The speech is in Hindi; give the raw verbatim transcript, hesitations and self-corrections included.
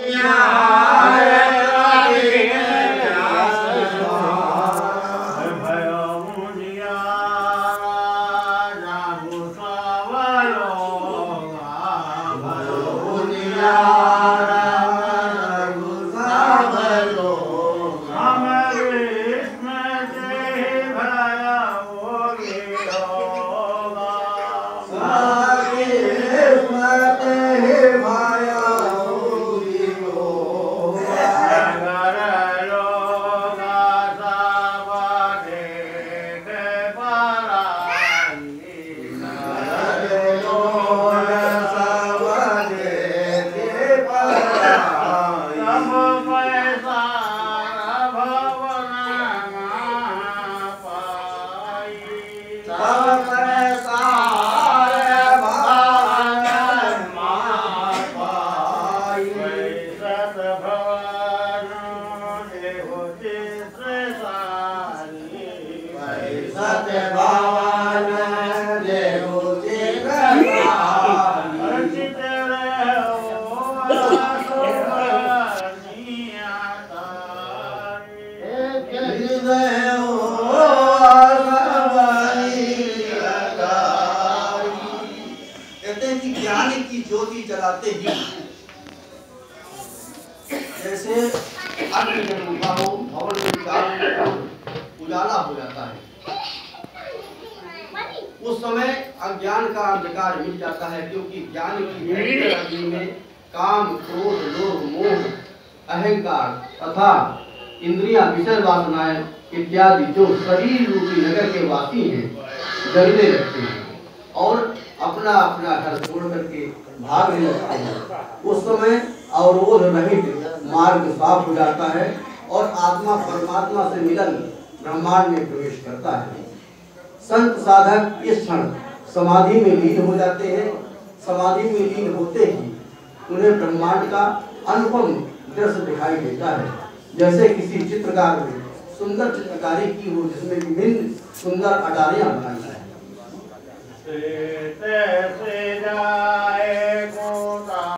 जैसे अग्नि जब उठा हो भवन के चारों ओर उजाला हो जाता है, उस समय अज्ञान का अंधकार मिट जाता है, क्योंकि ज्ञान की अग्नि में काम, क्रोध, लोभ, मोह, अहंकार तथा इंद्रियां, विषय वासनाएं इत्यादि जो शरीर रूपी नगर के वासी हैं जलने लगते हैं और अपना अपना घर छोड़ करके भागने लगते हैं। उस समय अवरोध रहित मार्ग साफ हो जाता है और आत्मा परमात्मा से मिलन ब्रह्मांड में प्रवेश करता है। संत साधक इस क्षण समाधि में लीन हो जाते हैं। समाधि में लीन होते ही उन्हें ब्रह्मांड का अनुपम दृश्य दिखाई देता है। जैसे किसी चित्रकार ने सुंदर चित्रकारी की हो जिसमें विभिन्न सुंदर अटारियां बनाई है।